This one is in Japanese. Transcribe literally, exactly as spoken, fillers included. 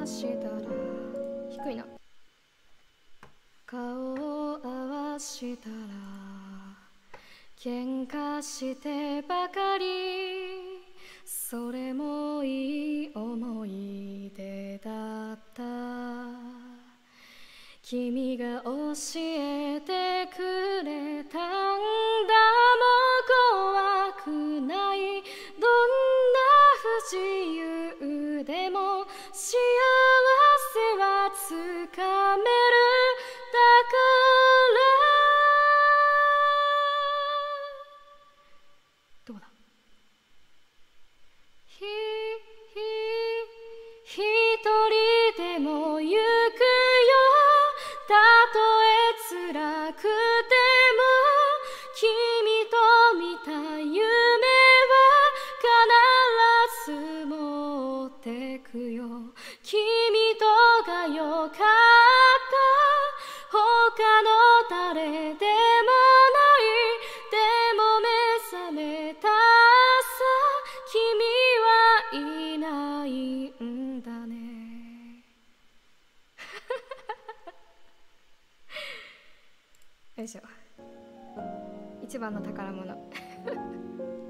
したら低いな。顔を合わしたら喧嘩してばかり、それもいい思い出だった。君が教えてくれたんだ。もう怖くない、どんな不自由でも幸せはつかめる。だからどうだ、ひひ一人でも行くよ。たとえ辛くても君と見た夢は必ず持ってくよ。君とがよかった、他の誰でもない。でも目覚めた朝、君はいないんだね。よいしょ。一番の宝物